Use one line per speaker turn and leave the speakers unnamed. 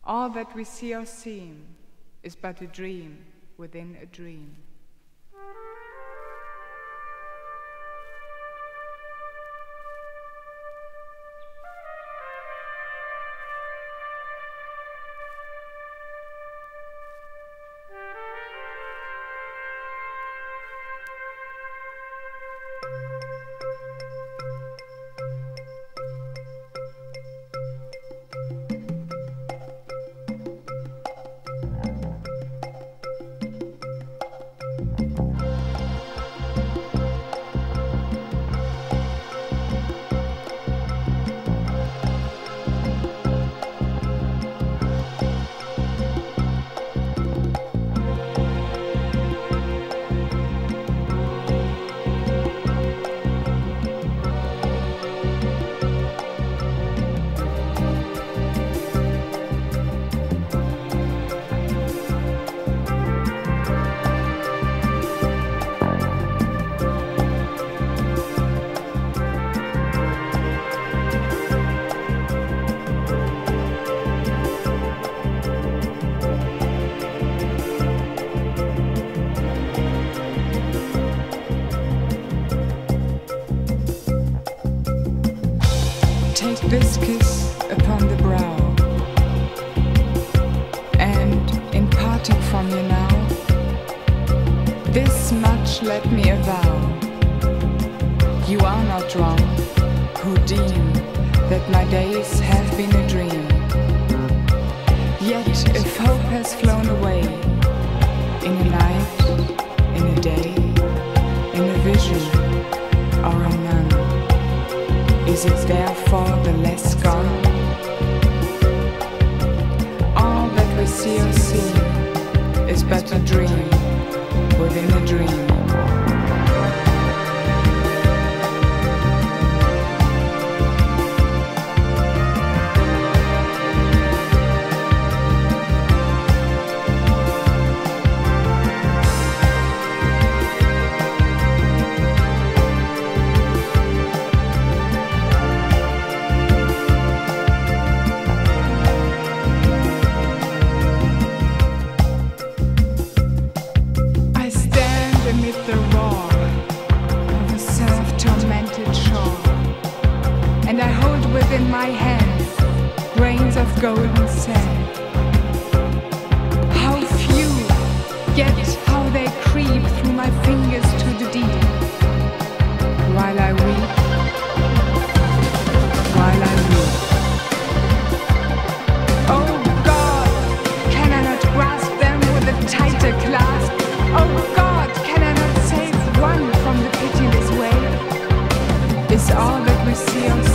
All that we see or seem is but a dream within a dream. Take this kiss upon the brow, and in parting from you now, this much let me avow: you are not wrong who deem that my days have been a dream. Yet if hope has flown away, in a night, in a day, in a vision or a none, is it therefore the less gone? All that we see or seem is but a dream within a dream. The roar of a self-tormented shore, and I hold within my hands grains of golden sand. How few, yet how they creep through my fingers to the deep, while I weep, while I weep. Oh God, can I not grasp them with a tighter clasp? Oh God, can I not save one from the pitiless way? Is all that we see on